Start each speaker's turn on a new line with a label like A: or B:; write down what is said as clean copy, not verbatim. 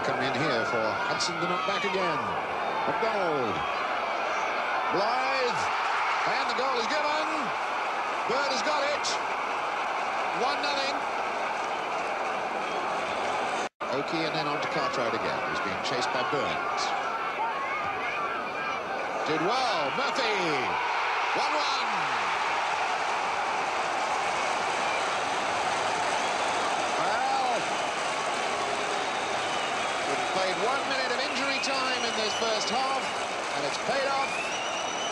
A: come in here for Hudson to knock back again. McDonald. Blythe. And the goal is given. Bird has got it. 1-0. Oakey and then on to Cartwright again, who's being chased by Burns. Did well. Murphy. 1-1. Well, we've played 1 minute of injury time in this first half, and it's paid off.